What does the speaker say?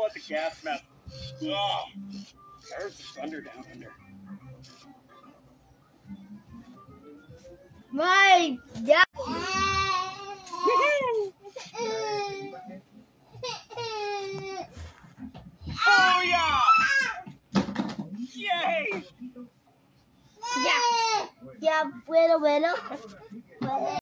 blow out the gas mask. Oh, there's the thunder down under. My God. Oh yeah! Yay! Yeah, bueno.